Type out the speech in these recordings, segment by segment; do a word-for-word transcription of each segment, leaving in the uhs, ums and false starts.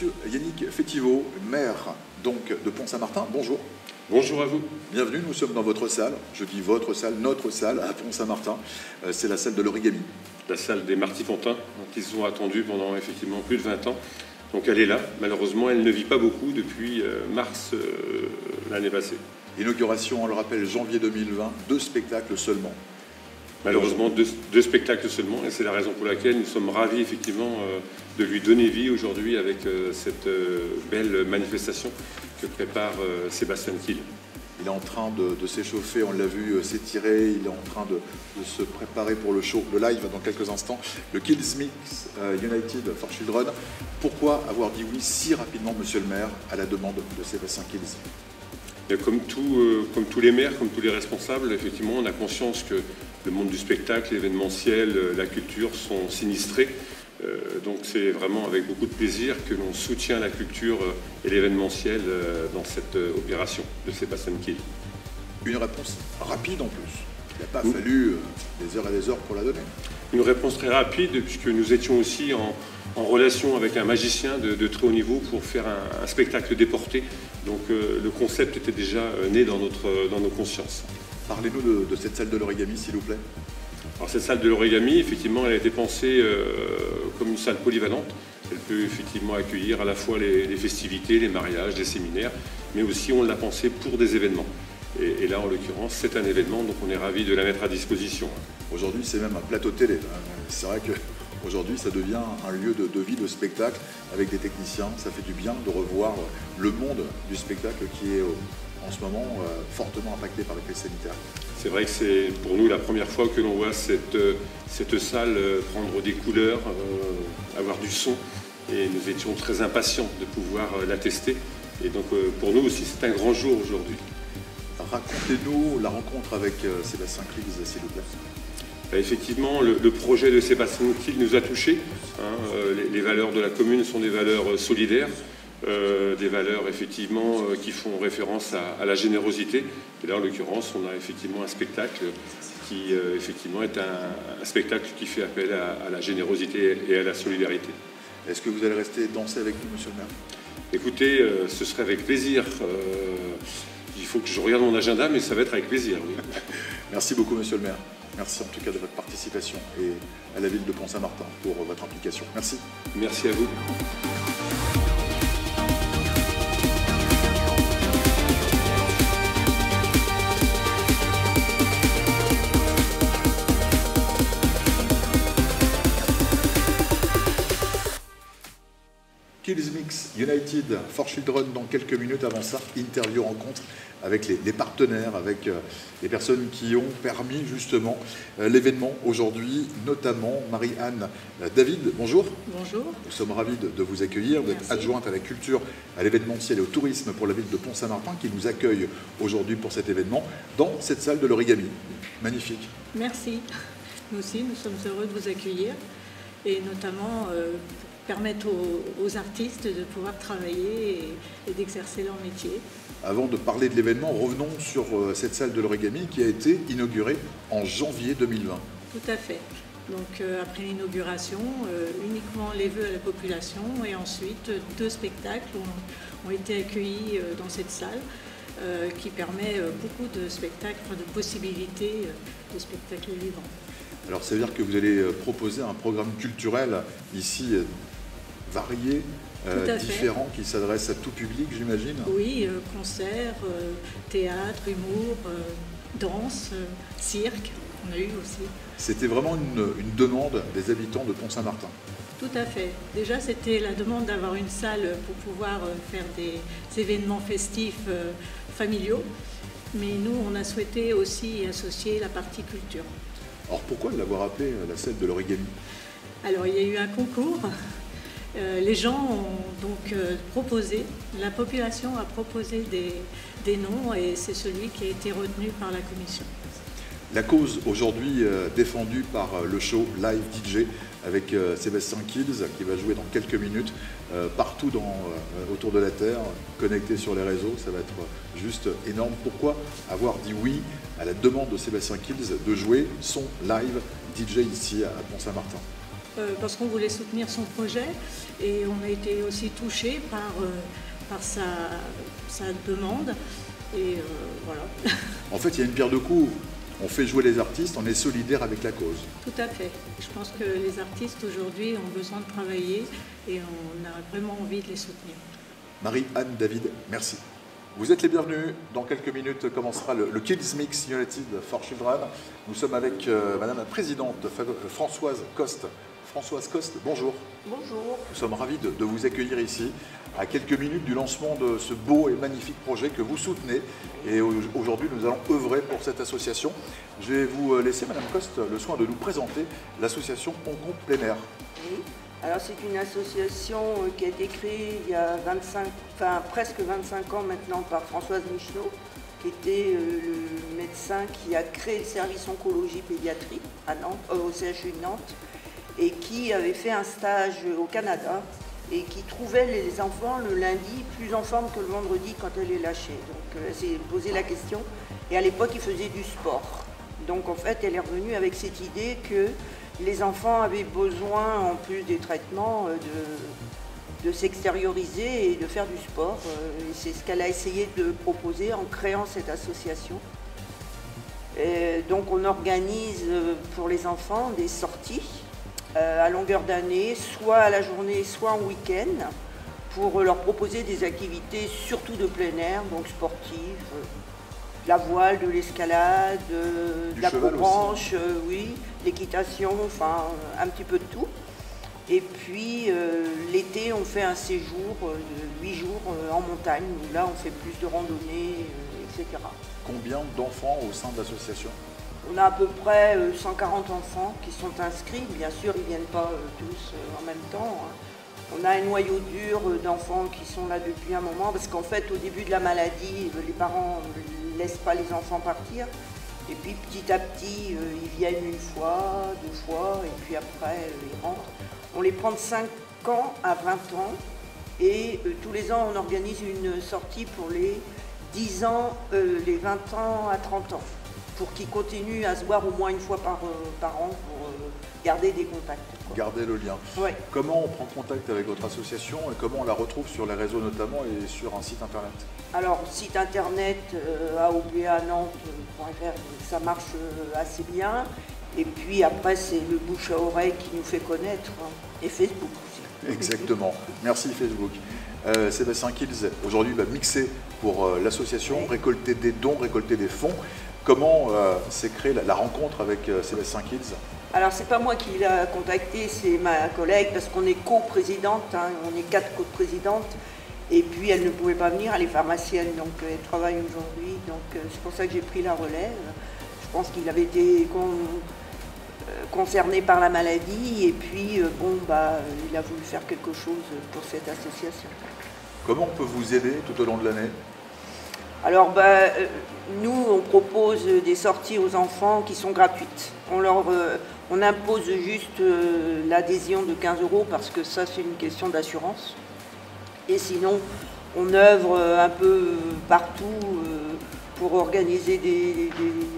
Monsieur Yannick Fétiveau, maire donc de Pont-Saint-Martin, bonjour. Bonjour à vous. Bienvenue, nous sommes dans votre salle. Je dis votre salle, notre salle à Pont-Saint-Martin. C'est la salle de l'origami. La salle des Marty-Fontins, qui ont attendu pendant effectivement plus de vingt ans. Donc elle est là. Malheureusement, elle ne vit pas beaucoup depuis mars euh, l'année passée. Inauguration, on le rappelle, janvier deux mille vingt, deux spectacles seulement. Malheureusement, deux, deux spectacles seulement, et c'est la raison pour laquelle nous sommes ravis effectivement euh, de lui donner vie aujourd'hui avec euh, cette euh, belle manifestation que prépare euh, Sébastien Kiel. Il est en train de, de s'échauffer, on l'a vu euh, s'étirer, il est en train de, de se préparer pour le show, le live dans quelques instants, le Kills Mix euh, United for Children. Pourquoi avoir dit oui si rapidement, monsieur le maire, à la demande de Sébastien Kiel? Comme, tout, euh, comme tous les maires, comme tous les responsables, effectivement, on a conscience que le monde du spectacle, l'événementiel, la culture sont sinistrés. Euh, donc c'est vraiment avec beaucoup de plaisir que l'on soutient la culture et l'événementiel euh, dans cette euh, opération de Sébastien Kiel. Une réponse rapide en plus. Il n'a pas mmh. fallu euh, des heures et des heures pour la donner. Une réponse très rapide puisque nous étions aussi en, en relation avec un magicien de, de très haut niveau pour faire un, un spectacle déporté. Donc euh, le concept était déjà euh, né dans, notre, dans nos consciences. Parlez-nous de, de cette salle de l'origami, s'il vous plaît. Alors cette salle de l'origami, effectivement, elle a été pensée euh, comme une salle polyvalente. Elle peut effectivement accueillir à la fois les, les festivités, les mariages, les séminaires, mais aussi on l'a pensée pour des événements. Et, et là, en l'occurrence, c'est un événement, donc on est ravis de la mettre à disposition. Aujourd'hui, c'est même un plateau télé. C'est vrai qu'aujourd'hui, ça devient un lieu de, de vie, de spectacle, avec des techniciens. Ça fait du bien de revoir le monde du spectacle qui est en ce moment euh, fortement impacté par la crise sanitaire. C'est vrai que c'est pour nous la première fois que l'on voit cette, cette salle prendre des couleurs, euh, avoir du son, et nous étions très impatients de pouvoir la tester. Et donc euh, pour nous aussi, c'est un grand jour aujourd'hui. Racontez-nous la rencontre avec euh, Sébastien Kiel, s'il vous plaît. Ben effectivement, le, le projet de Sébastien Kiel nous a touchés. Hein, euh, les, les valeurs de la commune sont des valeurs solidaires. Euh, des valeurs effectivement euh, qui font référence à, à la générosité. Et là, en l'occurrence, on a effectivement un spectacle qui euh, effectivement est un, un spectacle qui fait appel à, à la générosité et à la solidarité. Est-ce que vous allez rester danser avec nous, monsieur le maire? Écoutez, euh, ce serait avec plaisir. Euh, il faut que je regarde mon agenda, mais ça va être avec plaisir. Oui. Merci beaucoup, monsieur le maire. Merci en tout cas de votre participation et à la ville de Pont-Saint-Martin pour votre implication. Merci. Merci à vous. Kills Mix United for Children dans quelques minutes. Avant ça, interview rencontre avec les, les partenaires, avec euh, les personnes qui ont permis justement euh, l'événement aujourd'hui, notamment Marie-Anne euh, David. Bonjour. Bonjour. Nous sommes ravis de, de vous accueillir. Vous êtes adjointe à la culture, à l'événementiel et au tourisme pour la ville de Pont-Saint-Martin qui nous accueille aujourd'hui pour cet événement dans cette salle de l'origami. Magnifique. Merci. Nous aussi, nous sommes heureux de vous accueillir et notamment euh, permettre aux, aux artistes de pouvoir travailler et, et d'exercer leur métier. Avant de parler de l'événement, revenons sur euh, cette salle de l'origami qui a été inaugurée en janvier deux mille vingt. Tout à fait. Donc euh, après l'inauguration, euh, uniquement les vœux à la population et ensuite deux spectacles ont, ont été accueillis euh, dans cette salle euh, qui permet euh, beaucoup de spectacles, enfin, de possibilités euh, de spectacles vivants. Alors ça veut dire que vous allez proposer un programme culturel ici euh, varié, euh, différent, qui s'adresse à tout public, j'imagine? Oui, euh, concerts, euh, théâtre, humour, euh, danse, euh, cirque, on a eu aussi. C'était vraiment une, une demande des habitants de Pont-Saint-Martin? Tout à fait. Déjà, c'était la demande d'avoir une salle pour pouvoir euh, faire des, des événements festifs euh, familiaux. Mais nous, on a souhaité aussi y associer la partie culture. Alors pourquoi l'avoir appelée la salle de l'origami? Alors il y a eu un concours, euh, les gens ont donc euh, proposé, la population a proposé des, des noms et c'est celui qui a été retenu par la commission. La cause aujourd'hui euh, défendue par euh, le show Live D J avec euh, Sébastien Kiel qui va jouer dans quelques minutes euh, partout dans, euh, autour de la Terre, connecté sur les réseaux, ça va être juste énorme. Pourquoi avoir dit oui à la demande de Sébastien Kiel de jouer son live D J ici à Pont-Saint-Martin? euh, parce qu'on voulait soutenir son projet et on a été aussi touchés par, euh, par sa, sa demande. Et euh, voilà. En fait, il y a une pierre deux coups. On fait jouer les artistes, on est solidaire avec la cause. Tout à fait. Je pense que les artistes aujourd'hui ont besoin de travailler et on a vraiment envie de les soutenir. Marie-Anne David, merci. Vous êtes les bienvenus. Dans quelques minutes commencera le, le Kids Mix United for Children. Nous sommes avec euh, Madame la Présidente Françoise Coste. Françoise Coste, bonjour. Bonjour. Nous sommes ravis de, de vous accueillir ici, à quelques minutes du lancement de ce beau et magnifique projet que vous soutenez. Et aujourd'hui, nous allons œuvrer pour cette association. Je vais vous laisser, Madame Coste, le soin de nous présenter l'association Hong Kong Plein Air. Oui. Alors c'est une association qui a été créée il y a vingt-cinq, enfin, presque vingt-cinq ans maintenant par Françoise Michelot, qui était le médecin qui a créé le service oncologie pédiatrie à Nantes, euh, au C H U de Nantes, et qui avait fait un stage au Canada et qui trouvait les enfants le lundi plus en forme que le vendredi quand elle les lâchait. Donc elle s'est posé la question, et à l'époque ils faisaient du sport. Donc en fait elle est revenue avec cette idée que les enfants avaient besoin, en plus des traitements, de, de s'extérioriser et de faire du sport. Et c'est ce qu'elle a essayé de proposer en créant cette association. Et donc on organise pour les enfants des sorties à longueur d'année, soit à la journée, soit en week-end, pour leur proposer des activités surtout de plein air, donc sportives, de la voile, de l'escalade, de la branche, euh, oui, l'équitation, enfin un petit peu de tout. Et puis euh, l'été, on fait un séjour euh, de huit jours euh, en montagne, où là on fait plus de randonnées, euh, et cetera. Combien d'enfants au sein de l'association? On a à peu près euh, cent quarante enfants qui sont inscrits. Bien sûr, ils ne viennent pas euh, tous euh, en même temps, hein. On a un noyau dur d'enfants qui sont là depuis un moment, parce qu'en fait, au début de la maladie, les parents ne laissent pas les enfants partir. Et puis petit à petit, euh, ils viennent une fois, deux fois, et puis après, euh, ils rentrent. On les prend de cinq ans à vingt ans, et euh, tous les ans, on organise une sortie pour les dix ans, euh, les vingt ans à trente ans, pour qu'ils continuent à se voir au moins une fois par, euh, par an pour euh, garder des contacts. Quoi. Garder le lien. Ouais. Comment on prend contact avec votre association et comment on la retrouve sur les réseaux notamment et sur un site internet? Alors, site internet euh, a o b a nantes point f r, ça marche euh, assez bien. Et puis après, c'est le bouche à oreille qui nous fait connaître, hein. Et Facebook aussi. Exactement. Merci Facebook. Euh, Sébastien Kills, aujourd'hui, va mixer pour euh, l'association, oui. Récolter des dons, récolter des fonds. Comment euh, s'est créée la, la rencontre avec euh, Sébastien Kills? Alors, c'est pas moi qui l'a contacté, c'est ma collègue, parce qu'on est co-présidente, hein, on est quatre co-présidentes. Et puis, elle ne pouvait pas venir, elle est pharmacienne, donc elle travaille aujourd'hui. Donc, euh, c'est pour ça que j'ai pris la relève. Je pense qu'il avait été con, euh, concerné par la maladie. Et puis, euh, bon, bah, il a voulu faire quelque chose pour cette association. Comment on peut vous aider tout au long de l'année? Alors, bah, euh, nous, on propose des sorties aux enfants qui sont gratuites. On, leur, euh, on impose juste euh, l'adhésion de quinze euros parce que ça, c'est une question d'assurance. Et sinon, on œuvre un peu partout euh, pour organiser des...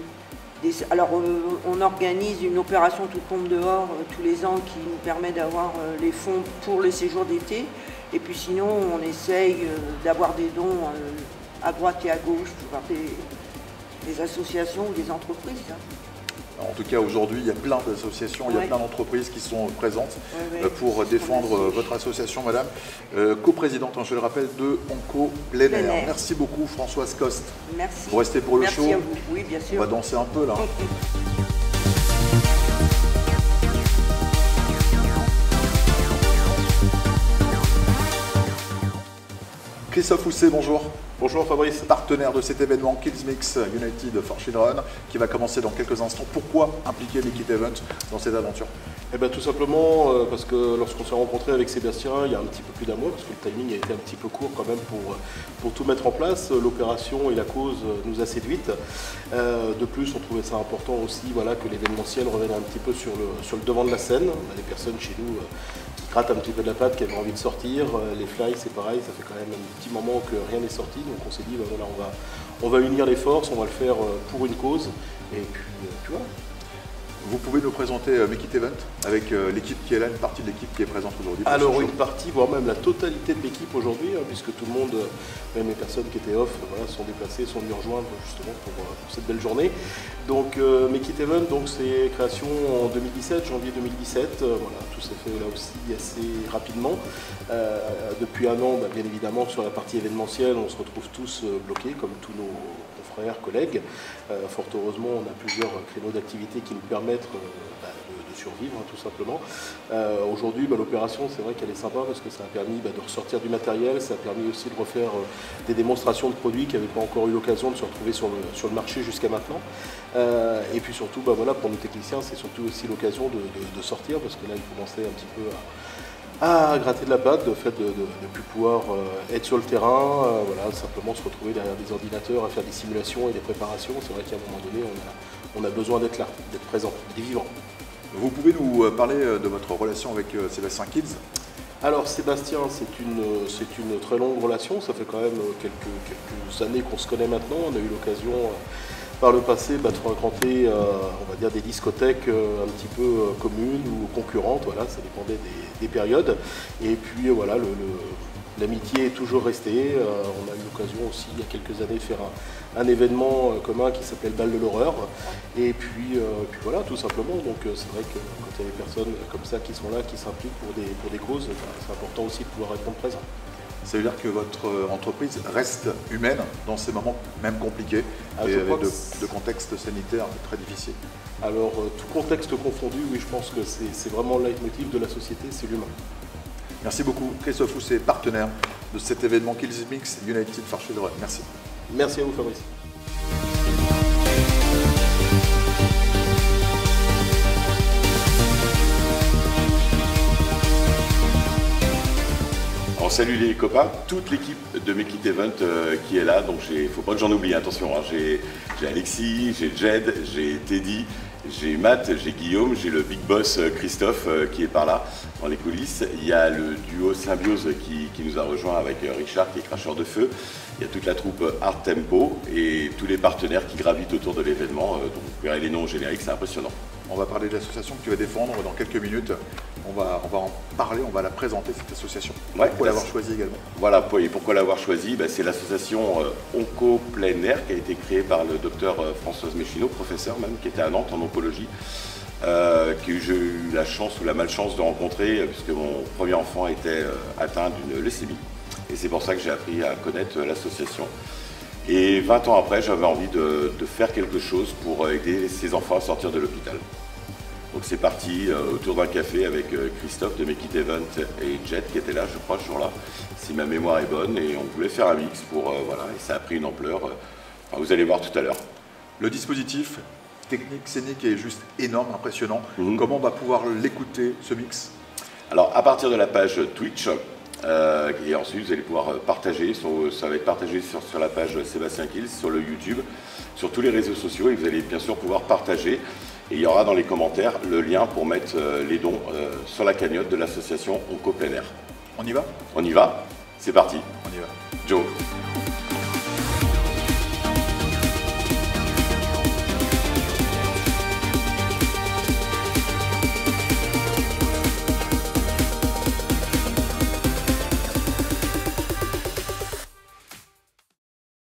des, des alors, euh, on organise une opération Tout tombe dehors euh, tous les ans qui nous permet d'avoir euh, les fonds pour les séjours d'été. Et puis sinon, on essaye euh, d'avoir des dons euh, à droite et à gauche par des, des associations ou des entreprises. Hein. En tout cas, aujourd'hui, il y a plein d'associations, ouais. Il y a plein d'entreprises qui sont présentes ouais, ouais. pour défendre votre association, madame. Euh, Co-présidente, je le rappelle, de Onco Plein Air. Merci beaucoup, Françoise Coste. Merci. Vous restez pour le Merci show. À vous. Oui, bien sûr. On va danser un peu, là. Christophe Housset, bonjour. Bonjour Fabrice. Partenaire de cet événement Kids Mix United for Children qui va commencer dans quelques instants. Pourquoi impliquer Make Event dans cette aventure? Eh bien tout simplement euh, parce que lorsqu'on s'est rencontré avec Sébastien il y a un petit peu plus d'un mois, parce que le timing a été un petit peu court quand même pour, pour tout mettre en place, l'opération et la cause nous a séduites. Euh, de plus on trouvait ça important aussi voilà, que l'événementiel revienne un petit peu sur le, sur le devant de la scène. On a des personnes chez nous euh, qui grattent un petit peu de la patte, qui avaient envie de sortir. Euh, les fly c'est pareil, ça fait quand même un petit moment que rien n'est sorti, donc on s'est dit ben, voilà, on va, on va unir les forces, on va le faire pour une cause et puis, puis voilà. Vous pouvez nous présenter euh, Make It Event avec euh, l'équipe qui est là, une partie de l'équipe qui est présente aujourd'hui? Alors une partie, voire même la totalité de l'équipe aujourd'hui, hein, puisque tout le monde, même les personnes qui étaient off, voilà, sont déplacées, sont venues rejoindre justement pour, pour cette belle journée. Donc euh, Make It Event, donc c'est création en deux mille dix-sept, janvier deux mille dix-sept. Euh, voilà, tout s'est fait là aussi assez rapidement. Euh, depuis un an, bah, bien évidemment, sur la partie événementielle, on se retrouve tous euh, bloqués, comme tous nos confrères, collègues. Euh, fort heureusement, on a plusieurs créneaux d'activité qui nous permettent euh, bah, de, de survivre, hein, tout simplement. Euh, Aujourd'hui, bah, l'opération, c'est vrai qu'elle est sympa parce que ça a permis bah, de ressortir du matériel, ça a permis aussi de refaire euh, des démonstrations de produits qui n'avaient pas encore eu l'occasion de se retrouver sur le, sur le marché jusqu'à maintenant. Euh, et puis surtout, bah, voilà, pour nos techniciens, c'est surtout aussi l'occasion de, de, de sortir parce que là, ils commençaient un petit peu à à gratter de la patte, le fait de ne plus pouvoir euh, être sur le terrain, euh, voilà, simplement se retrouver derrière des ordinateurs à faire des simulations et des préparations. C'est vrai qu'à un moment donné, on a, on a besoin d'être là, d'être présent, d'être vivant. Vous pouvez nous parler de votre relation avec Sébastien Kids? Alors Sébastien, c'est une, c'est une très longue relation, ça fait quand même quelques, quelques années qu'on se connaît maintenant. On a eu l'occasion euh, par le passé bah, de fréquenter, euh, on va dire, des discothèques euh, un petit peu euh, communes ou concurrentes, voilà, ça dépendait des, des périodes. Et puis euh, voilà, le, le, l'amitié est toujours restée. Euh, on a eu l'occasion aussi il y a quelques années de faire un, un événement euh, commun qui s'appelle Bal de l'horreur. Et puis, euh, puis voilà, tout simplement. Donc euh, c'est vrai que quand il y a des personnes comme ça qui sont là, qui s'impliquent pour des, pour des causes, bah, c'est important aussi de pouvoir répondre présent. Ça veut dire que votre entreprise reste humaine dans ces moments même compliqués ah, et avec de, que de contextes sanitaires très difficiles? Alors, euh, tout contexte confondu, oui, je pense que c'est vraiment le leitmotiv de la société, c'est l'humain. Merci beaucoup. Christophe Housset, partenaire de cet événement Kills Mix United for Children. Merci. Merci à vous, Fabrice. Alors, salut les copains, toute l'équipe de Make It Event euh, qui est là, donc il ne faut pas que j'en oublie, attention, hein, j'ai Alexis, j'ai Jed, j'ai Teddy, j'ai Matt, j'ai Guillaume, j'ai le big boss Christophe euh, qui est par là dans les coulisses. Il y a le duo Symbiose qui, qui nous a rejoint avec euh, Richard qui est cracheur de feu. Il y a toute la troupe Art Tempo et tous les partenaires qui gravitent autour de l'événement. Euh, donc vous verrez les noms génériques, c'est impressionnant. On va parler de l'association que tu vas défendre dans quelques minutes. On va, on va en parler, on va la présenter cette association. Ouais, pourquoi l'avoir choisie également? Voilà, et pourquoi l'avoir choisie, ben, c'est l'association euh, Onco Plein Air qui a été créée par le docteur euh, Françoise Méchineau, professeur même, qui était à Nantes en oncologie, euh, que j'ai eu la chance ou la malchance de rencontrer, euh, puisque mon premier enfant était euh, atteint d'une leucémie. Et c'est pour ça que j'ai appris à connaître euh, l'association. Et vingt ans après, j'avais envie de, de faire quelque chose pour aider ces enfants à sortir de l'hôpital. Donc c'est parti euh, autour d'un café avec euh, Christophe de Make It Event et Jet qui était là, je crois, ce jour-là, si ma mémoire est bonne. Et on voulait faire un mix pour, euh, voilà, et ça a pris une ampleur. Euh, enfin, vous allez voir tout à l'heure. Le dispositif technique, scénique est juste énorme, impressionnant. Mm-hmm. Comment on va pouvoir l'écouter, ce mix? Alors, à partir de la page Twitch, euh, et ensuite vous allez pouvoir partager, sur, ça va être partagé sur, sur la page Sébastien Kills, sur le YouTube, sur tous les réseaux sociaux, et vous allez bien sûr pouvoir partager. Et il y aura dans les commentaires le lien pour mettre euh, les dons euh, sur la cagnotte de l'association Onco Plein Air. On y va? On y va? C'est parti. On y va. Joe.